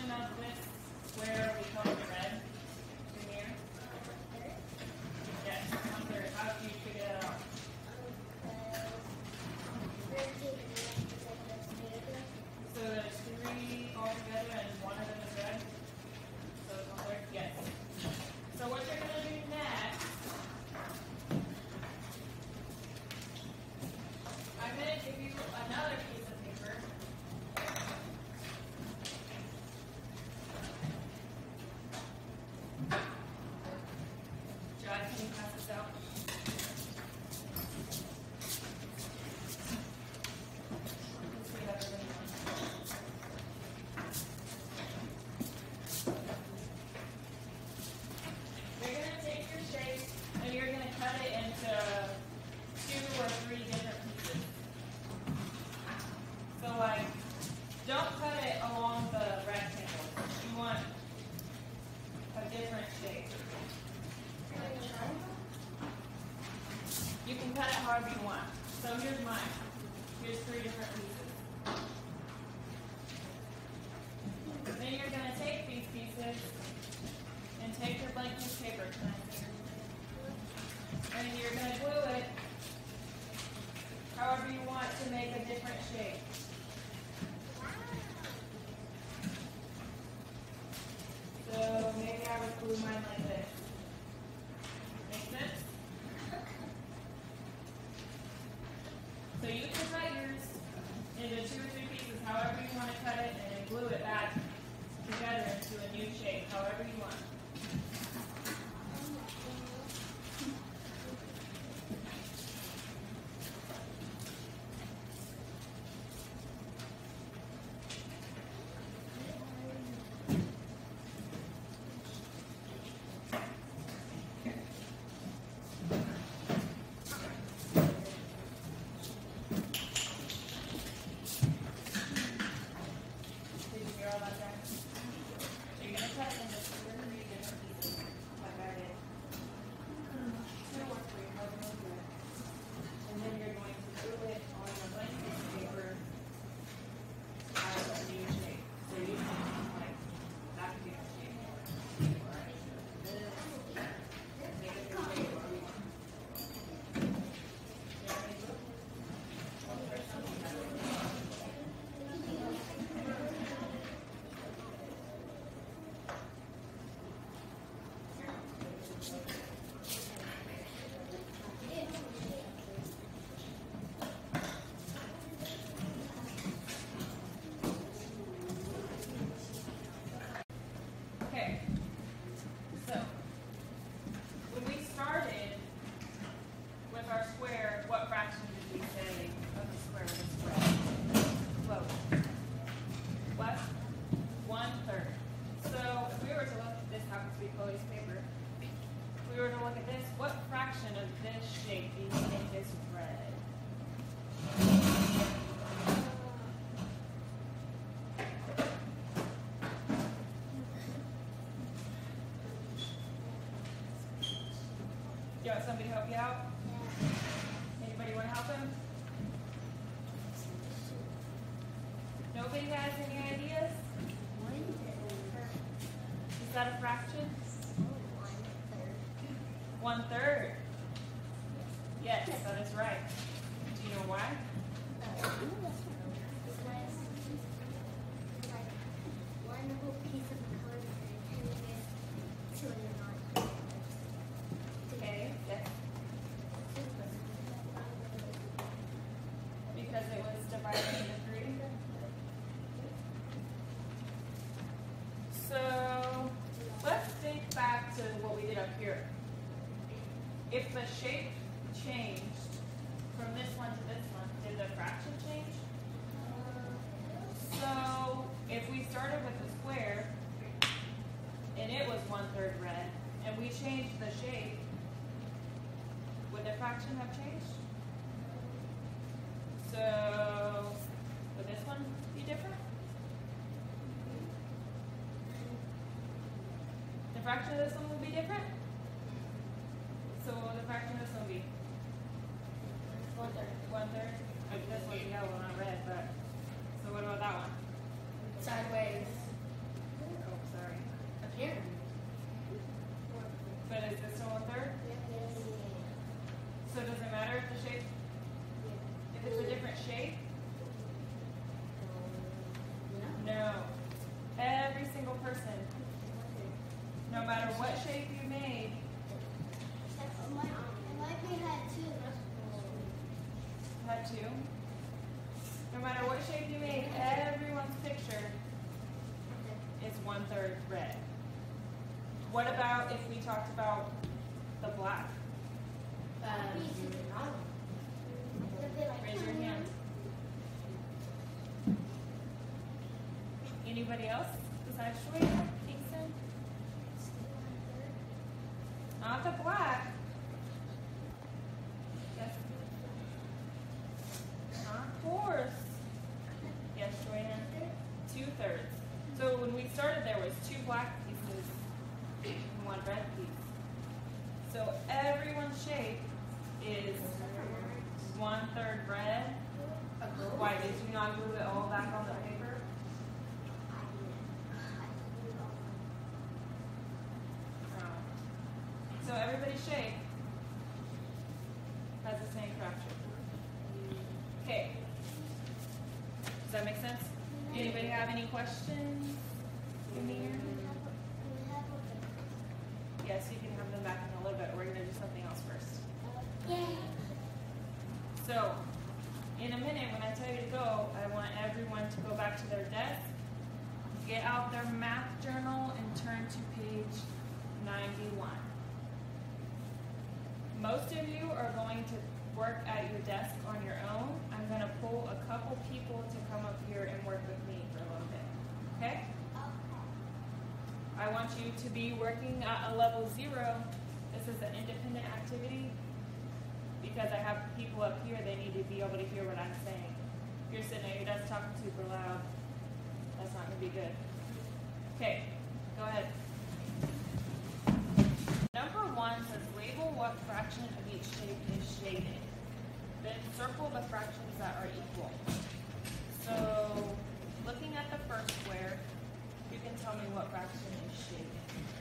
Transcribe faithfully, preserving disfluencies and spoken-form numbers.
fraction of this square we call red in here? Yes, one third. How do you figure that out? So there's three altogether and one of them is red? So it's one third? Yes. So what you're going to do next, I'm going to give you another piece of paper. John, can you pass this out? Let's see how everybody wants. You're going to take your shape and you're going to cut it into two or three different pieces. So like, don't cut it along the rectangle. You want a different shape. You can cut it however you want. So here's mine. Here's three different pieces. Then you're going to take these pieces and take your blank piece of paper. And you're going to glue it however you want to make a different shape. So maybe I would glue mine like this. Make sense? So you can cut yours into two or three pieces, however you want to cut it, and then glue it back together into a new shape, however you want. Did you hear all that, Jack? So you're going to cut it into two or three different pieces, like I did. Two or three, however you do it. And then you're going to glue it on your blank piece of paper as a new shape. So you can, like, that could be a shape. Or make it a shape whatever you want. You know what I mean? Well, there's something that would be. Okay, so when we started with our square, what fraction did we say of the square of the square? Whoa. What? One third. So if we were to look at this, happens to be Chloe's paper. If we were to look at this, what fraction of this shape do you think is red? You want somebody to help you out? Anybody want to help him? Nobody has any ideas? Is that a fraction? One third. Yes, that is right. Do you know why? One whole piece of code and two and not. Okay, yes. Because it was divided into three. So let's think back to what we did up here. If the shape changed from this one to this one, did the fraction change? So if we started with the square and it was one third red and we changed the shape, would the fraction have changed? So would this one be different? The fraction of this one would be different? So what would the fraction of this one be? One third. One third? Like this one's yellow, not red, but so what about that one? Sideways. what shape you made, had two. No matter what shape you made, everyone's picture is one third red. What about if we talked about the black? Raise your hand. Anybody else besides Joya, Kingston? Not the black. Yes. Not horse. Yes, Joya. Two thirds. So when we started, there was two black pieces and one red piece. So everyone's shape is one third red. Why did you not glue it all back on the paper? No. So everybody's shape has the same fracture. Okay. Does that make sense? Anybody have any questions? Amir? Yes, you can have them back in a little bit. We're going to do something else first. So, in a minute, when I tell you to go, I want everyone to go back to their desk, get out their math journal, and turn to page ninety-one. Most of you are going to work at your desk on your own. I'm going to pull a couple people to come up here and work with me for a little bit. Okay? I want you to be working at a level zero. This is an independent activity because I have people up here, they need to be able to hear what I'm saying. If you're sitting at your desk talking super loud, that's not going to be good. Okay, go ahead. Number one says label what fraction of each shape is shaded. Then circle the fractions that are equal. So, looking at the first square, you can tell me what fraction is shaded.